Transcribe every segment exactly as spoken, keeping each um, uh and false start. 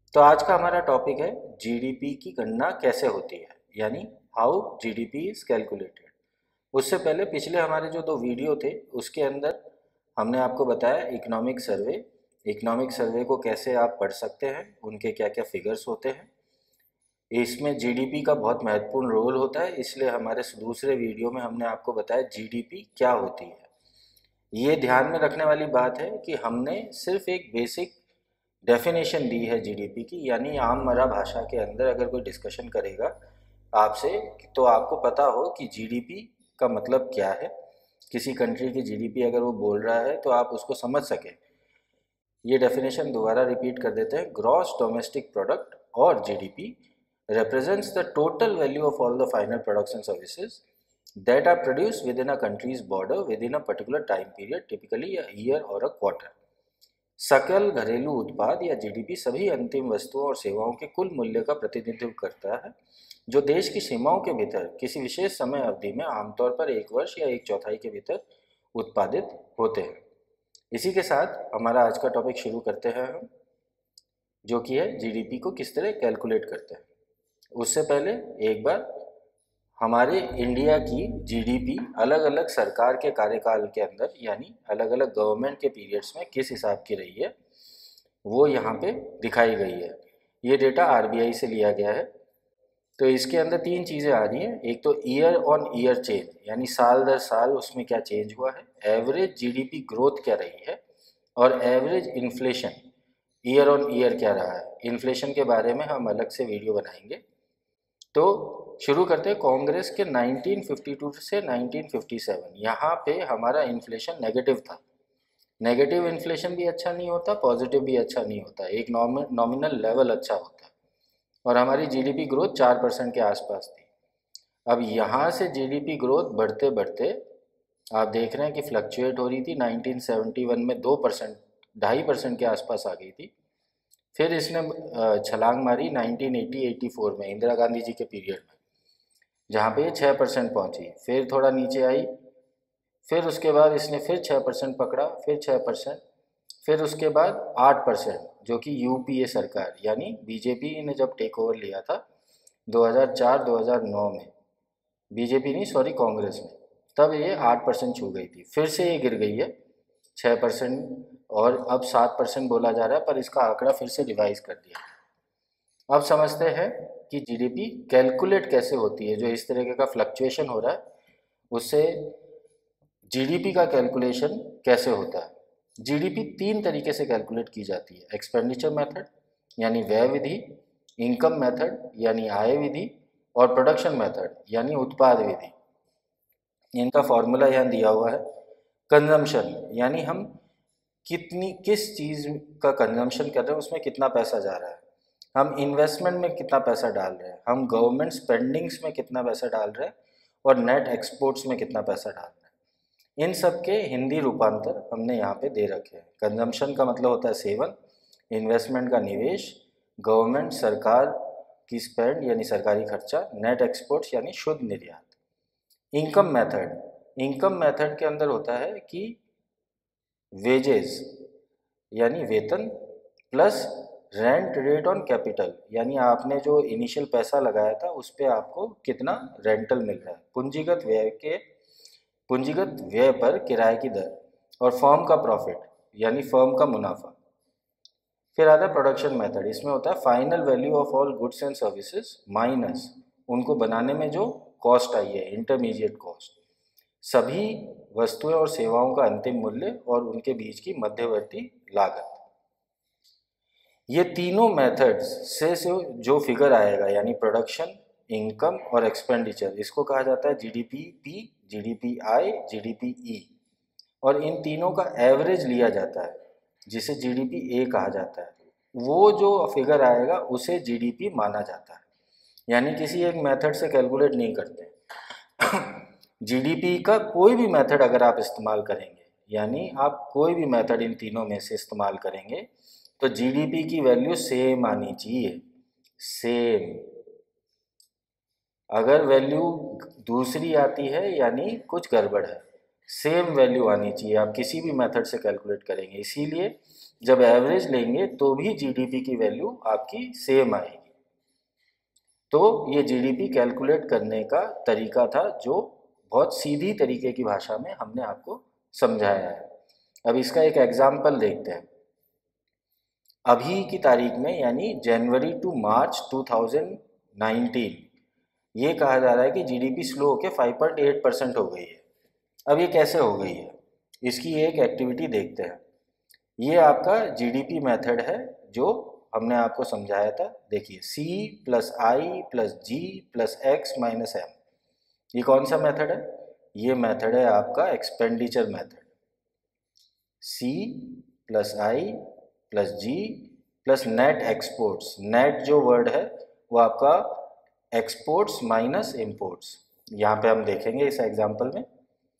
तो आज का हमारा टॉपिक है जीडीपी की गणना कैसे होती है, यानी हाउ जीडीपी इज कैलकुलेटेड। उससे पहले पिछले हमारे जो दो वीडियो थे उसके अंदर हमने आपको बताया इकोनॉमिक सर्वे। इकोनॉमिक सर्वे को कैसे आप पढ़ सकते हैं, उनके क्या क्या फिगर्स होते हैं, इसमें जीडीपी का बहुत महत्वपूर्ण रोल होता है। इसलिए हमारे दूसरे वीडियो में हमने आपको बताया जीडीपी क्या होती है। ये ध्यान में रखने वाली बात है कि हमने सिर्फ एक बेसिक डेफिनेशन दी है जीडीपी की, यानी आम मरा भाषा के अंदर अगर कोई डिस्कशन करेगा आपसे तो आपको पता हो कि जीडीपी का मतलब क्या है। किसी कंट्री की जीडीपी अगर वो बोल रहा है तो आप उसको समझ सकें। ये डेफिनेशन दोबारा रिपीट कर देते हैं। ग्रॉस डोमेस्टिक प्रोडक्ट और GDP represents the total value of all the final products and services that are produced within a country's border within a particular time period, typically a year or a quarter। सकल घरेलू उत्पाद या GDP सभी अंतिम वस्तुओं और सेवाओं के कुल मूल्य का प्रतिनिधित्व करता है जो देश की सीमाओं के भीतर किसी विशेष समय अवधि में आमतौर पर एक वर्ष या एक चौथाई के भीतर उत्पादित होते हैं। इसी के साथ हमारा आज का टॉपिक शुरू करते हैं हम, जो कि है जीडीपी को किस तरह कैलकुलेट करते हैं। उससे पहले एक बार हमारे इंडिया की जीडीपी अलग अलग सरकार के कार्यकाल के अंदर, यानी अलग अलग गवर्नमेंट के पीरियड्स में किस हिसाब की रही है वो यहाँ पे दिखाई गई है। ये डेटा आरबीआई से लिया गया है। तो इसके अंदर तीन चीज़ें आ रही हैं। एक तो ईयर ऑन ईयर चेंज, यानी साल दर साल उसमें क्या चेंज हुआ है। एवरेज जीडीपी ग्रोथ क्या रही है, और average inflation year on year क्या रहा है। इन्फ्लेशन के बारे में हम अलग से वीडियो बनाएंगे। तो शुरू करते हैं कांग्रेस के नाइनटीन फिफ्टी टू से नाइनटीन फिफ्टी सेवन। यहाँ पे हमारा इन्फ्लेशन नेगेटिव था। नेगेटिव इन्फ्लेशन भी अच्छा नहीं होता, पॉजिटिव भी अच्छा नहीं होता, एक नॉमिनल लेवल अच्छा होता है। और हमारी जीडीपी ग्रोथ चार परसेंट के आसपास थी। अब यहाँ से जीडीपी ग्रोथ बढ़ते बढ़ते आप देख रहे हैं कि फ्लक्चुएट हो रही थी। नाइनटीन सेवेंटी वन में दो परसेंट ढाई परसेंट के आसपास आ गई थी। फिर इसने छलांग मारी नाइनटीन एटी एटी फोर में इंदिरा गांधी जी के पीरियड में, जहाँ पे ये छः परसेंट पहुँची। फिर थोड़ा नीचे आई, फिर उसके बाद इसने फिर छः परसेंट पकड़ा, फिर छः परसेंट, फिर उसके बाद आठ परसेंट, जो कि यूपीए सरकार यानी बीजेपी ने जब टेक ओवर लिया था दो हज़ार चार दो हज़ार नौ में, बीजेपी नहीं सॉरी कांग्रेस ने, तब ये आठ परसेंट छू गई थी। फिर से ये गिर गई है छः परसेंट और अब सात परसेंट बोला जा रहा है, पर इसका आंकड़ा फिर से रिवाइज कर दिया। अब समझते हैं कि जीडीपी कैलकुलेट कैसे होती है। जो इस तरीके का फ्लक्चुएशन हो रहा है उससे जीडीपी का कैलकुलेशन कैसे होता है। जीडीपी तीन तरीके से कैलकुलेट की जाती है। एक्सपेंडिचर मेथड यानी व्यय विधि, इनकम मेथड यानी आय विधि, और प्रोडक्शन मेथड यानी उत्पाद विधि। इनका फॉर्मूला यहाँ दिया हुआ है। कंजम्पशन यानी हम कितनी किस चीज़ का कंजम्पशन कर रहे हैं, उसमें कितना पैसा जा रहा है। हम इन्वेस्टमेंट में कितना पैसा डाल रहे हैं, हम गवर्नमेंट स्पेंडिंग्स में कितना पैसा डाल रहे हैं, और नेट एक्सपोर्ट्स में कितना पैसा डाल रहे हैं। इन सब के हिंदी रूपांतर हमने यहाँ पे दे रखे हैं। कंजम्पशन का मतलब होता है सेवन, इन्वेस्टमेंट का निवेश, गवर्नमेंट सरकार की स्पेंड यानी सरकारी खर्चा, नेट एक्सपोर्ट्स यानी शुद्ध निर्यात। इनकम मेथड, इनकम मेथड के अंदर होता है कि वेजेस यानी वेतन plus rent rate on capital, यानी आपने जो इनिशियल पैसा लगाया था उस पर आपको कितना रेंटल मिल रहा है। पूंजीगत व्यय के पूंजीगत व्यय पर किराए की दर, और फर्म का प्रॉफिट यानी फर्म का मुनाफा। फिर आता है प्रोडक्शन मेथड। इसमें होता है final value of all goods and services minus उनको बनाने में जो कॉस्ट आई है, इंटरमीडिएट कॉस्ट, सभी वस्तुएं और सेवाओं का अंतिम मूल्य और उनके बीच की मध्यवर्ती लागत। ये तीनों मेथड्स से जो फिगर आएगा यानी प्रोडक्शन, इनकम और एक्सपेंडिचर, इसको कहा जाता है GDP P, GDP I, GDP E. और इन तीनों का एवरेज लिया जाता है जिसे जीडीपी ए कहा जाता है। वो जो फिगर आएगा उसे जीडीपी माना जाता है, यानी किसी एक मेथड से कैलकुलेट नहीं करते। जीडीपी का कोई भी मेथड अगर आप इस्तेमाल करेंगे, यानी आप कोई भी मेथड इन तीनों में से इस्तेमाल करेंगे, तो जीडीपी की वैल्यू सेम आनी चाहिए, सेम। अगर वैल्यू दूसरी आती है यानी कुछ गड़बड़ है। सेम वैल्यू आनी चाहिए, आप किसी भी मेथड से कैलकुलेट करेंगे। इसीलिए जब एवरेज लेंगे तो भी जीडीपी की वैल्यू आपकी सेम आएगी। तो ये जीडीपी कैलकुलेट करने का तरीका था जो बहुत सीधी तरीके की भाषा में हमने आपको समझाया है। अब इसका एक एग्जाम्पल देखते हैं। अभी की तारीख में यानी January to March two thousand nineteen, ये कहा जा रहा है कि जीडीपी स्लो होकर फाइव पॉइंट एट परसेंट हो गई है। अब ये कैसे हो गई है, इसकी एक एक्टिविटी देखते हैं। ये आपका जीडीपी मेथड है जो हमने आपको समझाया था। देखिए, C plus I plus G plus X minus M, ये कौन सा मेथड है? ये मेथड है आपका expenditure method. C plus I plus G plus net exports, net जो वर्ड है वो आपका एक्सपोर्ट्स माइनस इम्पोर्ट्स। यहाँ पे हम देखेंगे इस एग्जाम्पल में।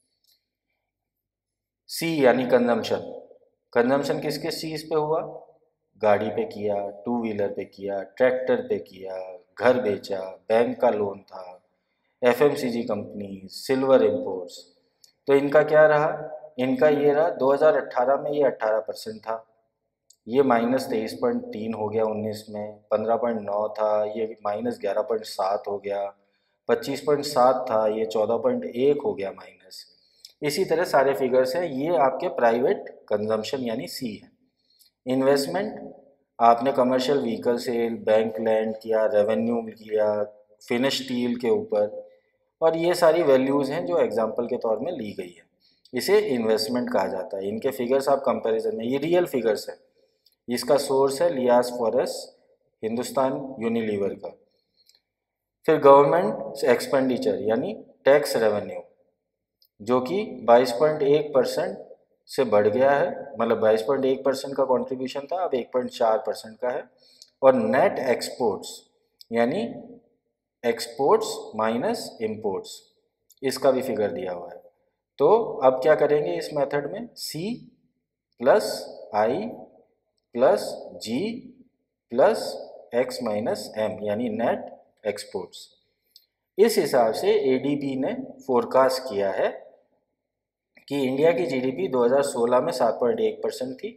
C यानी कंजम्पशन, कंजम्पशन किस किस चीज़ पे हुआ? गाड़ी पे किया, टू व्हीलर पे किया, ट्रैक्टर पे किया, घर बेचा, बैंक का लोन था, एफएमसीजी कंपनी, सिल्वर इंपोर्ट्स। तो इनका क्या रहा? इनका ये रहा दो हज़ार अठारह में ये अठारह परसेंट था, ये माइनस तेईस पॉइंट तीन हो गया उन्नीस में, पंद्रह पॉइंट नौ था ये माइनस ग्यारह पॉइंट सात हो गया, पच्चीस पॉइंट सात था ये चौदह पॉइंट एक हो गया माइनस। इसी तरह सारे फिगर्स हैं। ये आपके प्राइवेट कंजम्पशन यानी सी है। इन्वेस्टमेंट, आपने commercial vehicle sale, bank lend किया, रेवेन्यू किया, फिनिश स्टील के ऊपर, और ये सारी वैल्यूज़ हैं जो एग्जांपल के तौर में ली गई है। इसे इन्वेस्टमेंट कहा जाता है। इनके फिगर्स आप कंपैरिजन में, ये रियल फिगर्स है। इसका सोर्स है लियास फॉरेस, हिंदुस्तान यूनिलीवर का। फिर गवर्नमेंट एक्सपेंडिचर यानी टैक्स रेवेन्यू, जो कि बाईस पॉइंट एक परसेंट से बढ़ गया है, मतलब बाईस पॉइंट एक परसेंट का कंट्रीब्यूशन था, अब एक पॉइंट चार परसेंट का है। और नेट एक्सपोर्ट्स यानी एक्सपोर्ट्स माइनस इंपोर्ट्स, इसका भी फिगर दिया हुआ है। तो अब क्या करेंगे इस मेथड में? C plus I plus G plus X minus M यानी नेट एक्सपोर्ट्स। इस हिसाब से एडीबी ने फोरकास्ट किया है कि इंडिया की जीडीपी दो हज़ार सोलह में सात पॉइंट एक परसेंट थी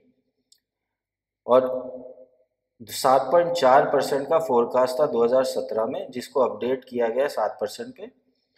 और सात पॉइंट चार परसेंट का फोरकास्ट था दो हज़ार सत्रह में, जिसको अपडेट किया गया सात परसेंट पे,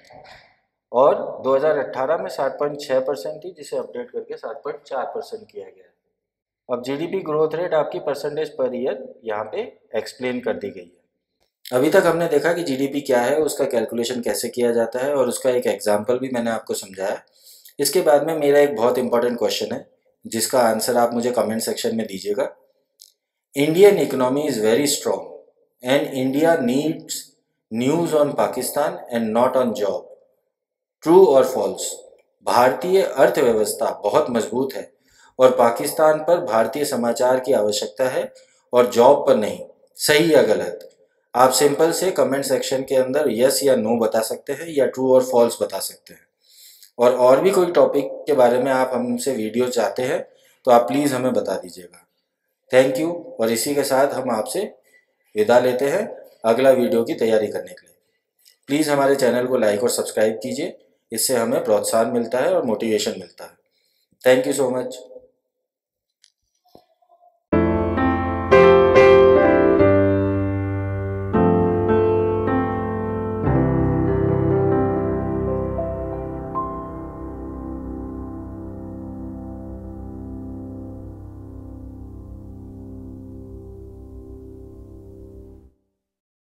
और दो हज़ार अठारह में सात पॉइंट छह परसेंट थी जिसे अपडेट करके सात पॉइंट चार परसेंट किया गया। अब जीडीपी ग्रोथ रेट आपकी परसेंटेज पर ईयर यहाँ पे एक्सप्लेन कर दी गई है। अभी तक हमने देखा कि जीडीपी क्या है, उसका कैलकुलेशन कैसे किया जाता है, और उसका एक एग्जाम्पल भी मैंने आपको समझाया। इसके बाद में मेरा एक बहुत इंपॉर्टेंट क्वेश्चन है जिसका आंसर आप मुझे कमेंट सेक्शन में दीजिएगा। Indian economy is very strong and India needs news on Pakistan and not on job, true और फॉल्स? भारतीय अर्थव्यवस्था बहुत मजबूत है और पाकिस्तान पर भारतीय समाचार की आवश्यकता है और जॉब पर नहीं, सही या गलत? आप सिंपल से कमेंट सेक्शन के अंदर यस या नो बता सकते हैं या ट्रू और फॉल्स बता सकते हैं। और और भी कोई टॉपिक के बारे में आप हमसे वीडियो चाहते हैं तो आप प्लीज़ हमें बता दीजिएगा। Thank you. और इसी के साथ हम आपसे विदा लेते हैं अगला वीडियो की तैयारी करने के लिए। प्लीज़ हमारे चैनल को लाइक और सब्सक्राइब कीजिए, इससे हमें प्रोत्साहन मिलता है और मोटिवेशन मिलता है। Thank you so much.